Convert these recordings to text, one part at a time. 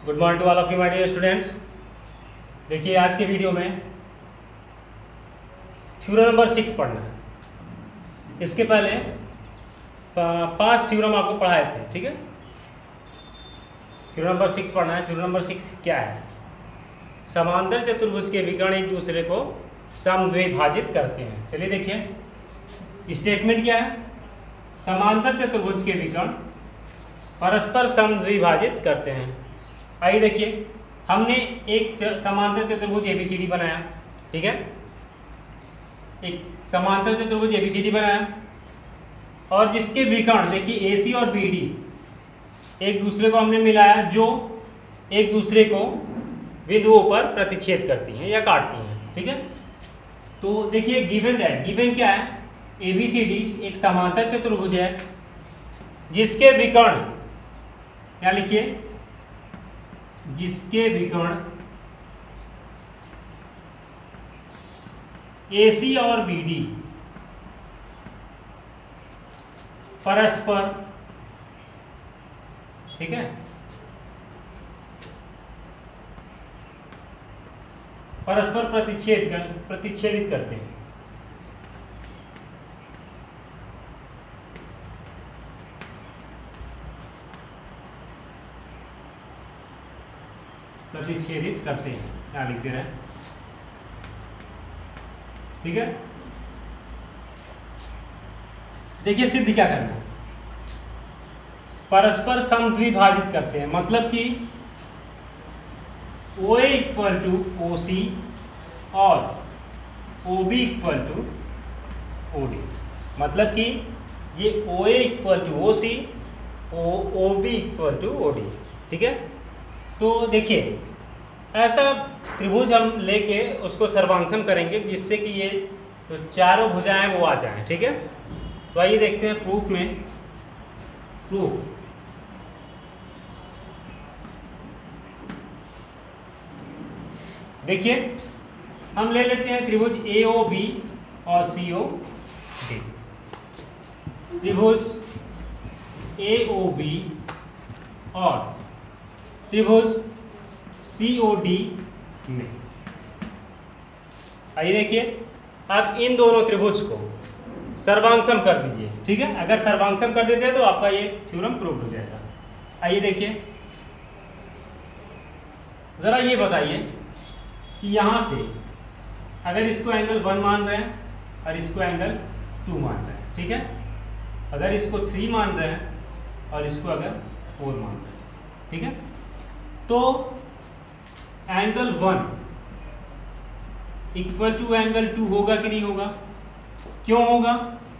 Good morning to all of you my dear students. देखिए आज के वीडियो में थ्योरम नंबर 6 पढ़ना है। इसके पहले 5 थ्योरम आपको पढ़ाए थे, ठीक है। थ्योरम नंबर 6 पढ़ना है। थ्योरम नंबर 6 क्या है? समांतर चतुर्भुज के विकर्ण एक दूसरे को समद्विभाजित करते हैं। चलिए देखिए स्टेटमेंट क्या है। समांतर चतुर्भुज के विकर्ण परस्पर समद्विभाजित करते हैं। आइए देखिए, हमने एक समांतर चतुर्भुज एबीसीडी बनाया, ठीक है। एक समांतर चतुर्भुज एबीसीडी बनाया और जिसके विकर्ण देखिए एसी और बीडी एक दूसरे को हमने मिलाया, जो एक दूसरे को बिंदुओं पर प्रतिच्छेद करती हैं या काटती हैं, ठीक है। तो देखिए गिवन क्या है? एबीसीडी एक समांतर चतुर्भुज है जिसके विकर्ण, क्या लिखिए, जिसके विकर्ण AC और BD परस्पर, ठीक है, परस्पर प्रतिच्छेदित करते हैं। प्रतिच्छेदित करते हैं, क्या लिख दे रहे हैं, ठीक है। देखिए सिद्ध क्या करना है, परस्पर समद्विभाजित करते हैं, मतलब कि OA इक्वल टू OC और OB इक्वल टू OD। मतलब कि ये OA equal to OC, OB equal to OD, ठीक है। तो देखिए ऐसा त्रिभुज हम लेके उसको सर्वांक्षम करेंगे जिससे कि ये जो चारों भुजाएं वो आ जाएं, ठीक है। तो आइए देखते हैं प्रूफ में। प्रूफ देखिए हम ले लेते हैं त्रिभुज AOB और COD। त्रिभुज AOB और त्रिभुज COD में आइए देखिए, आप इन दोनों त्रिभुज को सर्वांक्षम कर दीजिए, ठीक है। अगर सर्वांक्षम कर देते हैं तो आपका ये थ्योरम प्रूव हो जाएगा। आइए देखिए, जरा ये बताइए कि यहां से अगर इसको एंगल 1 मान रहे हैं और इसको एंगल 2 मान रहे हैं, ठीक है। अगर इसको 3 मान रहे हैं और इसको अगर 4 मान रहे हैं, ठीक है। तो एंगल 1 इक्वल टू एंगल 2 होगा कि नहीं होगा? क्यों होगा?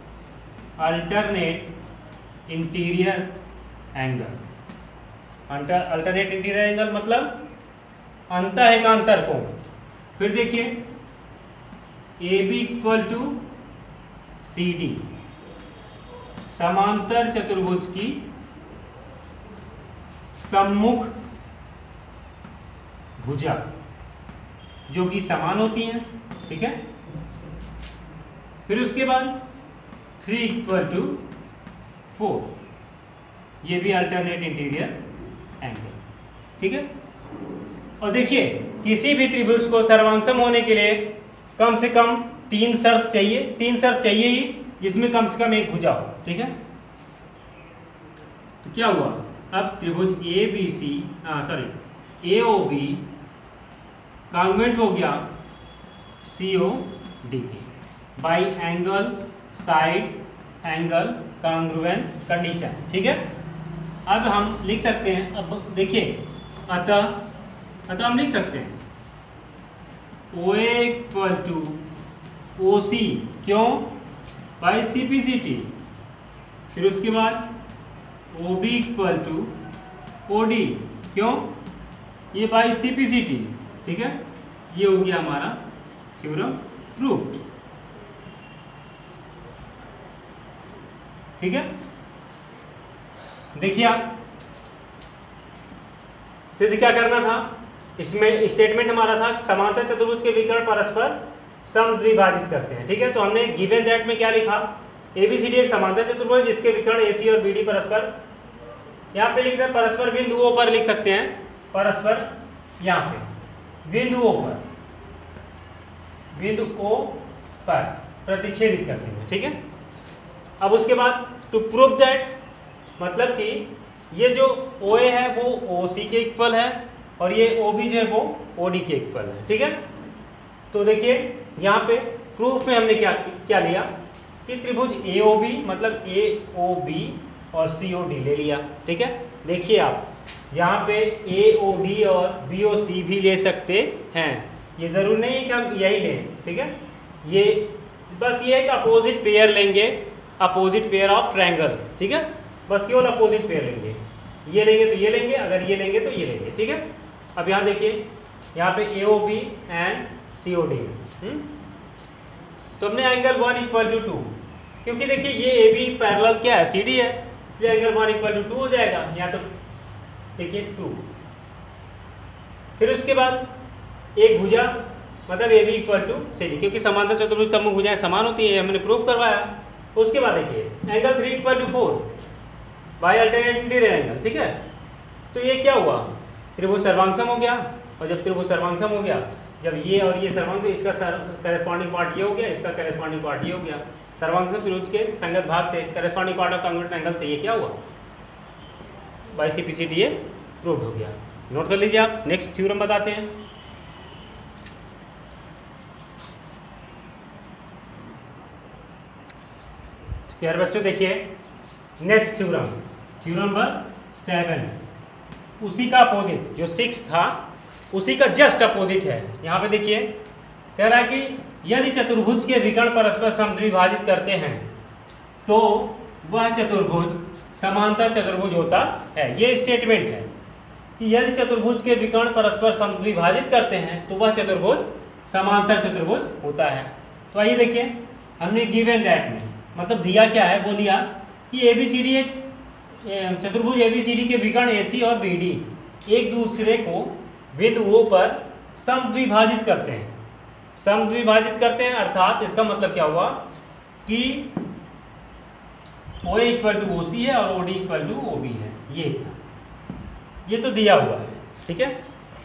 Alternate interior angle. Alternate interior angle मतलब अंतःएकांतर कोण। फिर देखिए AB इक्वल टू CD, समांतर चतुर्भुज की सम्मुख भुजा जो कि समान होती हैं, ठीक है। फिर उसके बाद 3 इक्वल टू 4, ये भी अल्टरनेट इंटीरियर एंगल, ठीक है। और देखिए किसी भी त्रिभुज को सर्वांक्षम होने के लिए कम से कम 3 शर्त चाहिए, 3 शर्त चाहिए ही, जिसमें कम से कम एक भुजा हो, ठीक है। तो क्या हुआ, अब त्रिभुज AOB कॉन्वेंट हो गया COD के by angle side angle congruence condition, ठीक है। अब हम लिख सकते हैं, अब देखिए अतः हम लिख सकते हैं OA इक्वल टू OC, क्यों? By CPCT। फिर उसके बाद OB इक्वल टू OD, क्यों? ये बाई CPCT, ठीक है। ये हो गया हमारा थ्योरम प्रूव्ड, ठीक है। देखिए आप सिद्ध क्या करना था, इसमें स्टेटमेंट हमारा था समांतर चतुर्भुज के विकर्ण परस्पर समद्विभाजित करते हैं, ठीक है। तो हमने गिवन दैट में क्या लिखा, ABCD एक समांतर चतुर्भुज जिसके विकर्ण AC और BD परस्पर, यहाँ पे लिख सकते परस्पर बिंदुओं पर लिख सकते हैं, परस्पर यहाँ पे बिंदु O पर प्रतिच्छेदित करते हैं, ठीक है। अब उसके बाद टू प्रूव दैट, मतलब कि ये जो OA है वो OC के इक्वल है और ये OB जो है वो OD के इक्वल है, ठीक है। तो देखिए यहाँ पे प्रूफ में हमने क्या लिया कि त्रिभुज AOB मतलब AOB और COD ले लिया, ठीक है। देखिए आप यहाँ पे AOD और BOC भी ले सकते हैं, ये जरूर नहीं है कि हम यही लें, ठीक है। ये बस ये है कि अपोजिट पेयर लेंगे, अपोजिट पेयर ऑफ ट्रायंगल, ठीक है। बस केवल अपोजिट पेयर लेंगे, ये लेंगे तो ये लेंगे, अगर ये लेंगे तो ये लेंगे, ठीक है। अब यहाँ देखिए यहाँ पे AOB एंड COD, तो हमने एंगल 1 इक्वल टू 2, क्योंकि देखिए ये AB पैरेलल क्या है, CD है, इसलिए एंगल 1 इक्वल टू 2 हो जाएगा। यहाँ तो देखिए 2, फिर उसके बाद एक भुजा मतलब AB इक्वल टू CD, क्योंकि समांतर चतुर्भुज सम्मुख भुजाएं समान होती है, हमने प्रूफ करवाया। उसके बाद देखिए angle 3 equal to 4 by alternative angle, ठीक है। तो ये क्या हुआ, त्रिभुज सर्वांगसम हो गया, और जब त्रिभुज सर्वांगसम हो गया, जब ये और ये सर्वांग, तो इसका करेस्पॉन्डिंग पार्ट ये हो गया, इसका करेस्पॉन्डिंग पार्ट ये हो गया। सर्वांगसम त्रिभुज के संगत भाग से corresponding part of congruent angle से ये क्या हुआ, बाय CPCD ये प्रूव्ड हो गया। नोट कर लीजिए आप। नेक्स्ट थ्योरम बताते हैं। प्यारे बच्चों देखिए नेक्स्ट थ्योरम, थ्योरम नंबर 7 है, उसी का अपोजिट जो 6 था उसी का जस्ट अपोजिट है। यहाँ पे देखिए कह रहा है कि यदि चतुर्भुज के विकर्ण परस्पर समद्विभाजित करते हैं तो वह चतुर्भुज समांतर चतुर्भुज होता है। ये स्टेटमेंट है कि यदि चतुर्भुज के विकर्ण परस्पर समद्विभाजित करते हैं तो वह चतुर्भुज समांतर चतुर्भुज होता है। तो आइए देखिए, हमने गिवन दैट में मतलब दिया क्या है, वो दिया कि ABCD एक चतुर्भुज ABCD के विकर्ण AC और BD एक दूसरे को बिंदु O पर समद्विभाजित करते हैं। समद्विभाजित करते हैं अर्थात इसका मतलब क्या हुआ कि OA इक्वल टू OC है और OD इक्वल टू OB है, ये था, ये तो दिया हुआ है, ठीक है।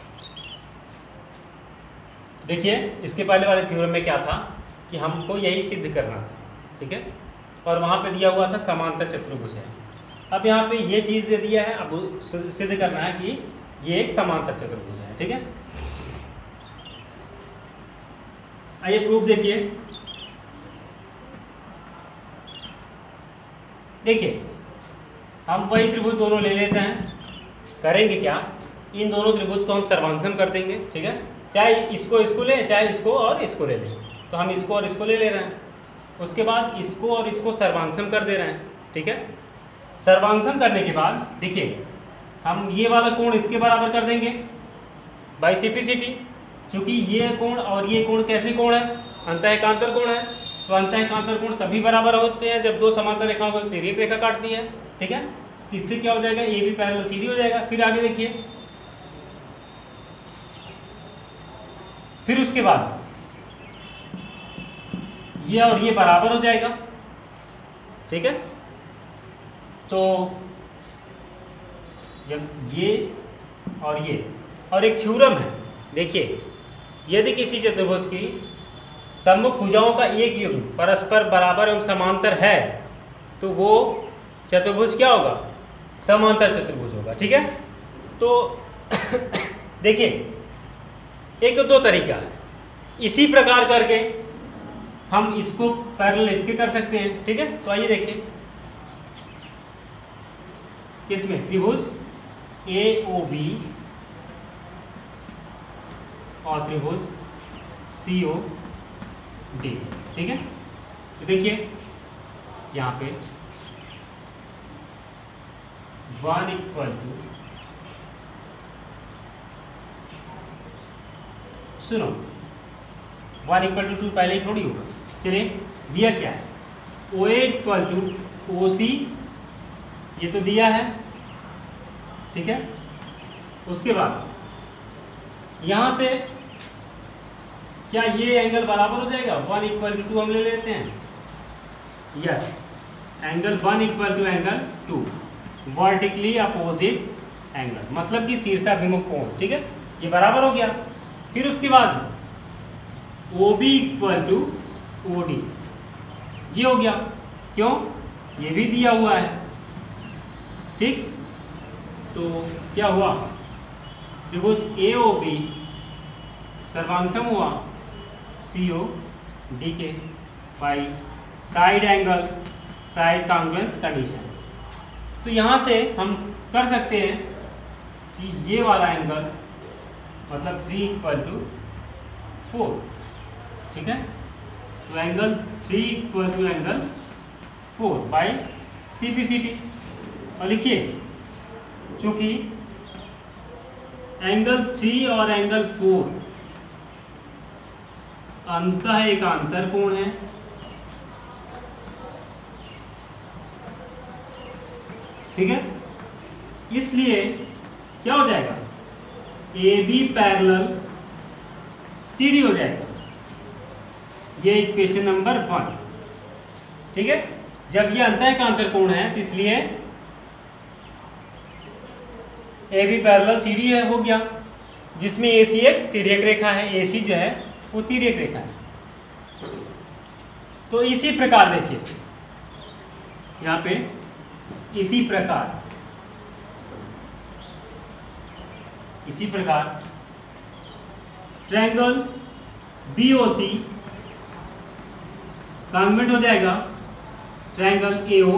देखिए इसके पहले वाले थ्योरम में क्या था कि हमको यही सिद्ध करना था, ठीक है, और वहाँ पे दिया हुआ था समांतर चतुर्भुज है। अब यहाँ पे ये चीज़ दे दिया है, अब सिद्ध करना है कि ये एक समांतर चतुर्भुज है, ठीक है। आइए प्रूफ देखिए। देखिए हम वही त्रिभुज दोनों ले लेते हैं, करेंगे क्या, इन दोनों त्रिभुज को हम सर्वांगसम कर देंगे, ठीक है। चाहे इसको लें, चाहे इसको और इसको ले लें, तो हम इसको और इसको ले रहे हैं। उसके बाद इसको और इसको सर्वांगसम कर दे रहे हैं, ठीक है। सर्वांगसम करने के बाद देखिए हम ये वाला कोण इसके बराबर कर देंगे बाय CPCD, चूंकि ये कोण और ये कोण कैसे कोण है, अंतःएकांतर कोण है। तो अंतःएकांतर कोण तभी बराबर होते हैं जब दो समांतर रेखाओं को तिर्यक रेखा काटती है, ठीक है। इससे क्या हो जाएगा, AB पैरेलल CD हो जाएगा। फिर आगे देखिए, फिर उसके बाद ये और ये बराबर हो जाएगा, ठीक है। तो जब ये और एक थ्योरम है, देखिए यदि किसी चतुर्भुज की सम्मुख भुजाओं का एक युग्म परस्पर बराबर एवं समांतर है तो वो चतुर्भुज क्या होगा, समांतर चतुर्भुज होगा, ठीक है। तो देखिए एक तो दो तरीका है, इसी प्रकार करके हम इसको पैरेलल इसके कर सकते हैं, ठीक है। तो आइए देखिए, इसमें त्रिभुज AOB और त्रिभुज COD, ठीक है। तो देखिए यहाँ पे 1 इक्वल टू, सुनो 1 इक्वल टू 2 पहले ही थोड़ी होगा, चलिए दिया क्या है, OA इक्वल टू OC, ये तो दिया है, ठीक है। उसके बाद यहाँ से क्या ये एंगल बराबर हो जाएगा, 1 इक्वल टू 2 हम ले लेते हैं, yes, angle 1 equal to angle 2 vertically opposite angle, मतलब कि शीर्षाभिमुख कोण, ठीक है, ये बराबर हो गया। फिर उसके बाद OB इक्वल टू OD, ये हो गया, क्यों, ये भी दिया हुआ है, ठीक। तो क्या हुआ, त्रिभुज AOB सर्वांगसम हुआ COD के by side angle, side congruence condition. तो यहाँ से हम कर सकते हैं कि ये वाला एंगल मतलब 3 इक्वल टू 4, ठीक है। तो angle 3 equal to angle 4 by CPCT। और लिखिए, चूंकि एंगल 3 और एंगल 4 अंतः एकांतर कोण है, ठीक है, इसलिए क्या हो जाएगा, AB पैरेलल CD हो जाएगा। ये इक्वेशन नंबर 1, ठीक है। जब ये अंतः एकांतर कोण है तो इसलिए AB पैरेलल CD है, हो गया, जिसमें AC एक तिर्यक रेखा है, AC जो है वो तिर्यक रेखा है। तो इसी प्रकार देखिए यहाँ पे, इसी प्रकार ट्रायंगल BOC कॉन्वेंट हो जाएगा ट्रायंगल AO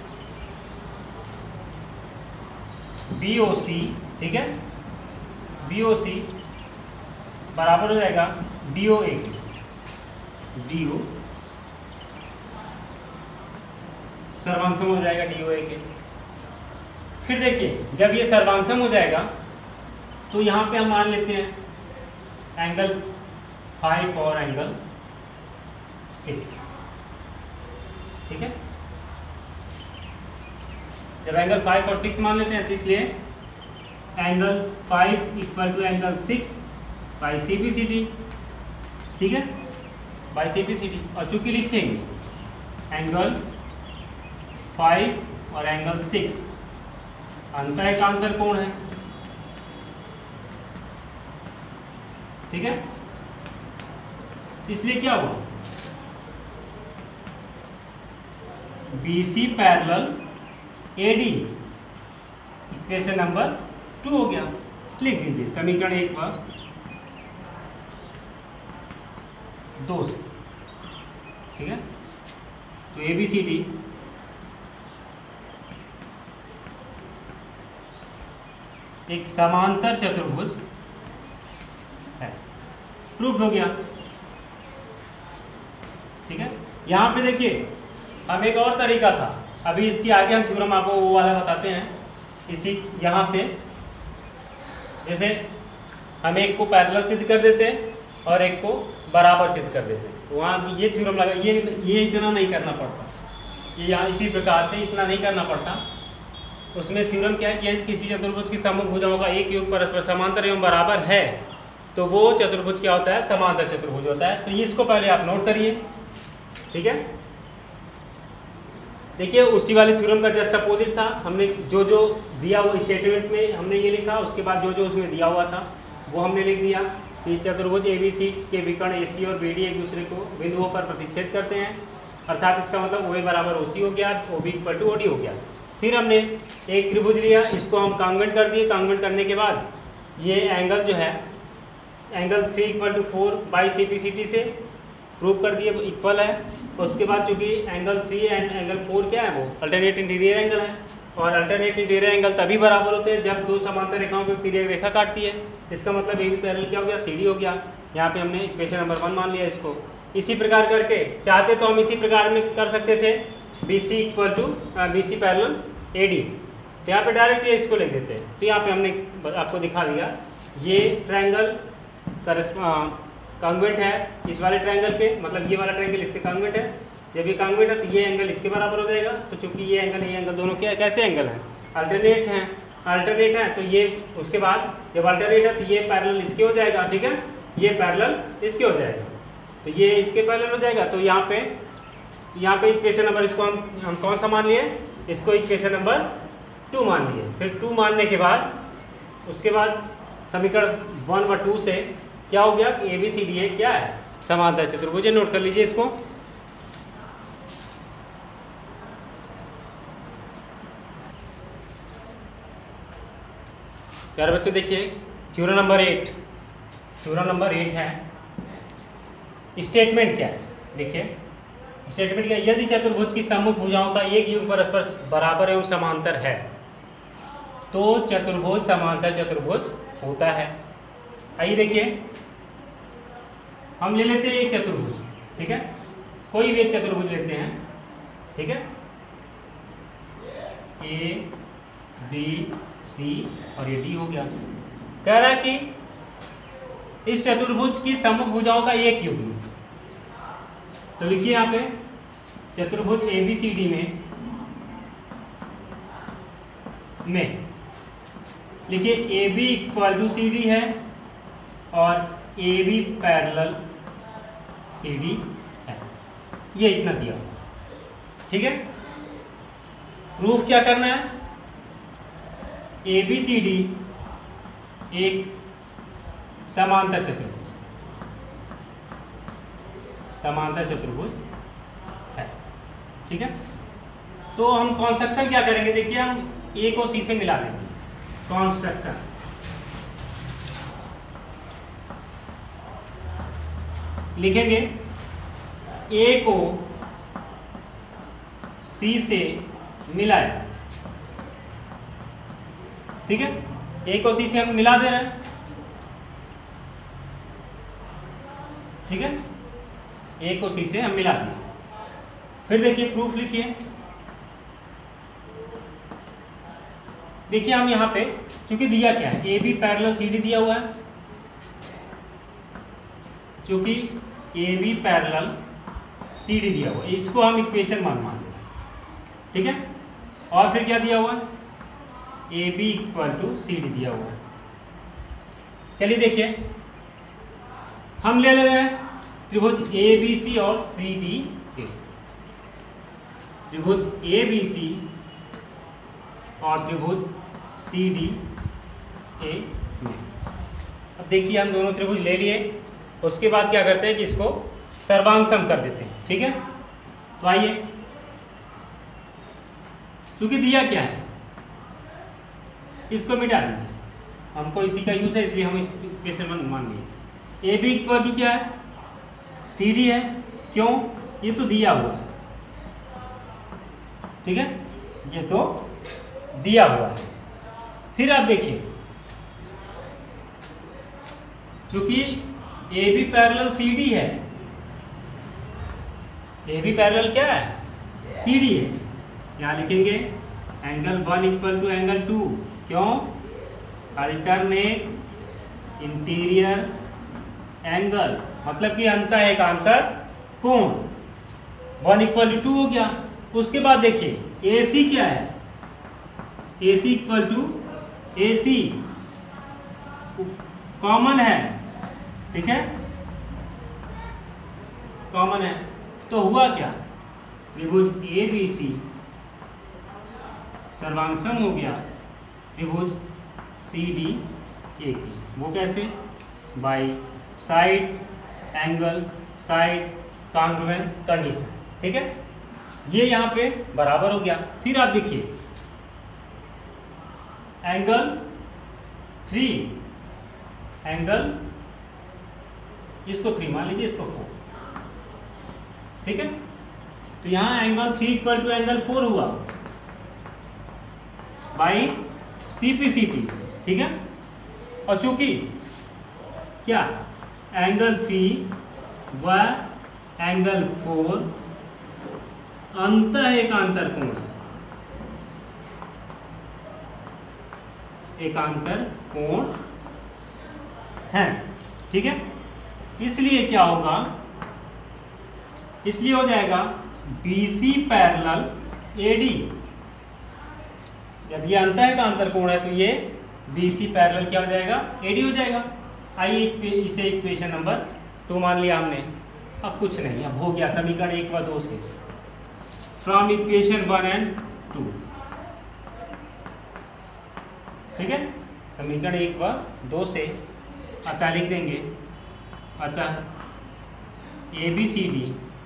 BOC, ठीक है, BOC बराबर हो जाएगा DOA के, DO सर्वांगसम हो जाएगा DOA के। फिर देखिए, जब ये सर्वांगसम हो जाएगा तो यहाँ पे हम मान लेते हैं एंगल 5 और एंगल 6, ठीक है। जब एंगल 5 और 6 मान लेते हैं तो इसलिए angle 5 equal to angle 6 by CPCT, ठीक है, बाई CPCT। और चूंकि लिखेंगे एंगल 5 और एंगल 6 अंतः एकांतर कोण है, ठीक है, इसलिए क्या हुआ, BC parallel AD equation number 2 हो गया। लिख दीजिए समीकरण 1 पर 2 से, ठीक है। तो ABCD एक समांतर चतुर्भुज है, प्रूफ हो गया, ठीक है। यहाँ पे देखिए, हम एक और तरीका था, अभी इसके आगे हम थ्योरम आपको वो वाला बताते हैं। इसी यहाँ से जैसे हम एक को पैरेलल सिद्ध कर देते हैं और एक को बराबर सिद्ध कर देते हैं, तो वहाँ ये थ्योरम लगा, ये इतना नहीं करना पड़ता, ये यहाँ इसी प्रकार से इतना नहीं करना पड़ता। उसमें थ्योरम क्या है कि यदि किसी चतुर्भुज की समूह भुजाओं का एक योग परस्पर समांतर एवं बराबर है तो वो चतुर्भुज क्या होता है, समांतर चतुर्भुज होता है। तो ये इसको पहले आप नोट करिए, ठीक है। देखिए, उसी वाले थ्योरम का जस्ट अपोजिट था, हमने जो जो दिया वो स्टेटमेंट में हमने ये लिखा, उसके बाद जो जो उसमें दिया हुआ था वो हमने लिख दिया कि चतुर्भुज ABC के विकर्ण AC और BD एक दूसरे को बिंदुओं पर प्रतिच्छेद करते हैं, अर्थात इसका मतलब OA बराबर OC हो गया, OB इक्वल टू OD हो गया। फिर हमने एक त्रिभुज लिया, इसको हम कॉन्वेंट कर दिए, कॉन्वेंट करने के बाद ये एंगल जो है angle 3 equal to 4 by CPCT से प्रूव कर दिए इक्वल है। उसके बाद चूंकि एंगल 3 एंड एंगल 4 क्या है, वो अल्टरनेट इंटीरियर एंगल है, और अल्टरनेट इंटीरियर एंगल तभी बराबर होते हैं जब दो समांतर रेखाओं को तिर्यक रेखा काटती है। इसका मतलब AB पैरेलल क्या हो गया, CD हो गया। यहाँ पे हमने इक्वेशन नंबर 1 मान लिया इसको। इसी प्रकार करके चाहते तो हम इसी प्रकार में कर सकते थे, BC equal to BC parallel AD, तो यहाँ पे डायरेक्ट ये इसको लिख देते हैं। तो यहाँ पे हमने आपको दिखा दिया, ये ट्रायंगल कॉन्वेंट है इस वाले ट्रायंगल के, मतलब ये वाला ट्रायंगल इसके कॉन्वेंट है। जब ये कॉन्वेंट है तो ये एंगल इसके बराबर हो जाएगा। तो चूंकि ये एंगल दोनों क्या कैसे एंगल हैं, अल्टरनेट हैं, अल्टरनेट है तो ये उसके बाद जब अल्टरनेट है तो ये पैरेलल इसके हो जाएगा, ठीक है, ये पैरेलल इसके हो जाएगा, तो ये इसके पैरेलल हो जाएगा। तो यहाँ पे इक्वेशन नंबर इसको हम कौन सा मान लिए, इसको इक्वेशन नंबर 2 मान लिए। फिर 2 मानने के बाद उसके बाद समीकरण 1 व 2 से क्या हो गया कि ABCD क्या है, समांतर चतुर्भुज। नोट कर लीजिए इसको। प्यारे बच्चों देखिए थ्योरम नंबर 8 है। स्टेटमेंट क्या है, देखिए स्टेटमेंट क्या, यदि चतुर्भुज की सम्मुख भुजाओं का एक युग परस्पर बराबर एवं समांतर है तो चतुर्भुज समांतर चतुर्भुज होता है। आइए देखिए, हम ले लेते हैं एक चतुर्भुज, ठीक है, कोई भी एक चतुर्भुज लेते हैं, ठीक है, A B C और ये D हो गया। कह रहा है कि इस चतुर्भुज की सम्मुख भुजाओं का एक युग्म, तो लिखिए यहाँ पे चतुर्भुज ABCD में लिखिए AB इक्वल टू CD है और AB पैरेलल CD है, ये इतना दिया, ठीक है। प्रूफ क्या करना है, ABCD एक समांतर चतुर्भुज है, ठीक है। तो हम कंस्ट्रक्शन क्या करेंगे, देखिए हम A को C से मिला देंगे। कंस्ट्रक्शन लिखेंगे A को C से मिलाए, ठीक है, A को C से हम मिला दे रहे हैं, ठीक है, A को C से हम मिला दिए। फिर देखिए प्रूफ लिखिए, देखिए हम यहाँ पे चूंकि दिया क्या है, AB पैरेलल CD दिया हुआ है, चूंकि AB पैरेलल CD दिया हुआ है, इसको हम इक्वेशन मान लें, ठीक है। और फिर क्या दिया हुआ है, AB इक्वल टू CD दिया हुआ है। चलिए देखिए हम ले रहे हैं त्रिभुज ABC और CDA, त्रिभुज ABC और त्रिभुज CDA में। अब देखिए हम दोनों त्रिभुज ले लिए, उसके बाद क्या करते हैं कि इसको सर्वांग सम कर देते हैं, ठीक है। तो आइए, चूंकि दिया क्या है इसको मिटा दीजिए, हमको इसी का यूज है इसलिए हम इस इक्वेशन मान लिए। AB इक्वल टू क्या है, CD है, क्यों, ये तो दिया हुआ है, ठीक है, ये तो दिया हुआ है। फिर आप देखिए चूंकि AB पैरेलल CD है, AB पैरेलल क्या है, CD है, यहाँ लिखेंगे एंगल 1 इक्वल टू एंगल 2, क्यों, अल्टरनेट इंटीरियर एंगल, मतलब कि अंतर एकांतर कोण, 1 इक्वल टू 2 हो गया। उसके बाद देखिए AC क्या है, AC equal to AC common है, ठीक है, कॉमन है, तो हुआ क्या, त्रिभुज ABC सर्वांगसम हो गया त्रिभुज CDA की। वो कैसे, by side angle side congruence condition, ठीक है, ये यहाँ पे बराबर हो गया। फिर आप देखिए एंगल 3, एंगल इसको 3 मान लीजिए, इसको 4, ठीक है, तो यहाँ एंगल 3 इक्वल टू एंगल 4 हुआ बाई CPCT, ठीक है। और चूंकि क्या एंगल 3 व एंगल 4 अंतः एकांतर कोण, एकांतर कोण है, ठीक है, इसलिए क्या होगा, इसलिए हो जाएगा BC पैरेलल AD, जब ये अंतः एकांतर कोण है तो ये BC पैरेलल क्या हो जाएगा, AD हो जाएगा। आइए इसे इक्वेशन नंबर 2 मान लिया हमने, अब कुछ नहीं, अब हो गया समीकरण 1 व 2 से, फ्रॉम इक्वेशन 1 एंड 2, ठीक है। समीकरण 1 व 2 से अतः लिख देंगे, अतः ABCD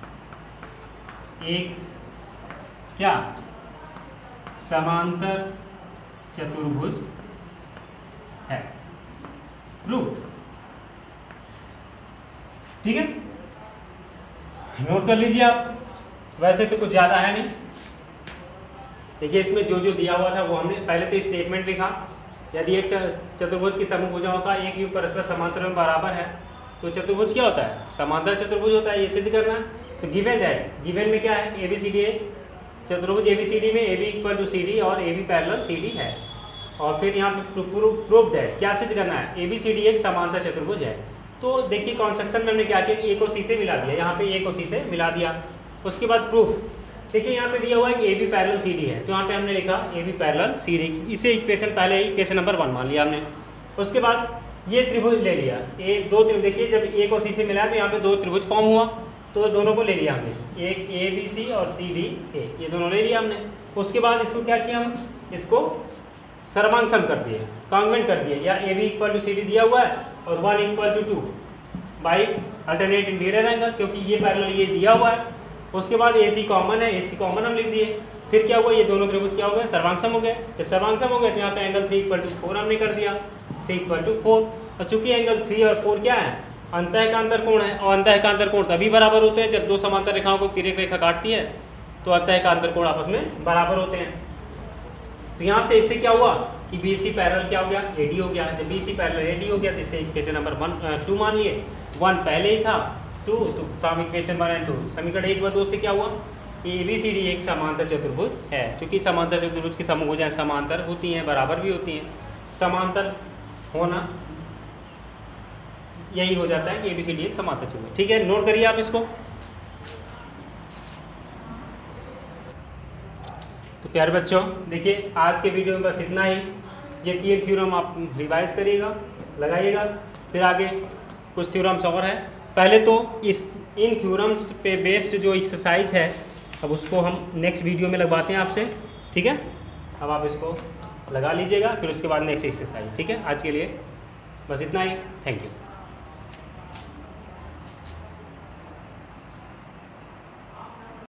एक क्या समांतर चतुर्भुज है। प्रूव। ठीक है, नोट कर लीजिए आप। वैसे तो कुछ ज़्यादा है नहीं। देखिए इसमें जो जो दिया हुआ था वो हमने पहले तो स्टेटमेंट लिखा, यदि एक चतुर्भुज की समभुजाओं का एक युग परस्पर समांतर में बराबर है तो चतुर्भुज क्या होता है, समांतर चतुर्भुज होता है। ये सिद्ध करना है। तो गिवन दैट, गिवन में क्या है, ABCD है, चतुर्भुज ABCD में AB इक्वल टू CD और AB पैरेलल CD है। और फिर यहाँ पे प्रूव दैट, क्या सिद्ध करना है, ABCD एक समांतर चतुर्भुज है। तो देखिए कंस्ट्रक्शन में हमने क्या किया, A को C से मिला दिया, यहाँ पे A को C से मिला दिया। उसके बाद प्रूफ, देखिए यहाँ पे दिया हुआ है कि AB पैरेलल CD है, तो यहाँ पे हमने लिखा AB पैरेलल CD। इसे इक्वेशन पहले ही इक्वेशन नंबर 1 मान लिया हमने। उसके बाद ये त्रिभुज ले लिया, दो त्रिभुज, देखिए जब A को C से मिला तो यहाँ पे दो त्रिभुज फॉर्म हुआ, तो दोनों को ले लिया हमने, एक ABC और CDA, ये दोनों ले लिया हमने। उसके बाद इसको क्या किया, हम इसको सर्वांग कर दिए, कॉन्वेंट कर दिए, या AB इक्वल टू CD दिया हुआ है और 1 equal to 2 by alternate interior angle, क्योंकि ये पैरेलल ये दिया हुआ है। उसके बाद AC कॉमन है, AC कॉमन हम लिख दिए। फिर क्या हुआ, ये दोनों त्रिभुज क्या हो गए, सर्वांगसम हो गए। जब सर्वांगसम हो गए तो यहाँ पे एंगल 3 इक्वल टू 4 हमने कर दिया, 3 इक्वल टू 4। और चूंकि एंगल 3 और 4 क्या है, अंतः का अंतर कोण है, और अंतः का अंतर कोण तभी बराबर होते हैं जब दो समांतर रेखाओं को तिर्यक रेखा काटती है, तो अंतः का अंतर कोण आपस में बराबर होते हैं। तो यहाँ से इससे क्या हुआ कि BC पैरेलल क्या हो गया, AD हो गया। जब BC पैरेलल AD हो गया तो इससे इक्वेशन नंबर 2 मान लिए, 1 पहले ही था, 2 तो फ्रॉम इक्वेशन 1 एंड 2 समीकरण 1 व 2 से क्या हुआ कि ABCD एक समांतर चतुर्भुज है। क्योंकि समांतर चतुर्भुज की समभुजाएं समांतर होती हैं, बराबर भी होती हैं। समांतर होना यही हो जाता है कि ABCD एक समांतर चतुर्भुज। ठीक है, नोट करिए आप इसको। तो प्यारे बच्चों, देखिए आज के वीडियो में बस इतना ही। ये 3 थ्योरम आप रिवाइज करिएगा, लगाइएगा। फिर आगे कुछ थ्योरम्स और है। पहले तो इन थ्योरम्स पे बेस्ड जो एक्सरसाइज है, अब उसको हम नेक्स्ट वीडियो में लगवाते हैं आपसे। ठीक है, अब आप इसको लगा लीजिएगा, फिर उसके बाद नेक्स्ट एक्सरसाइज। ठीक है, आज के लिए बस इतना ही। Thank you.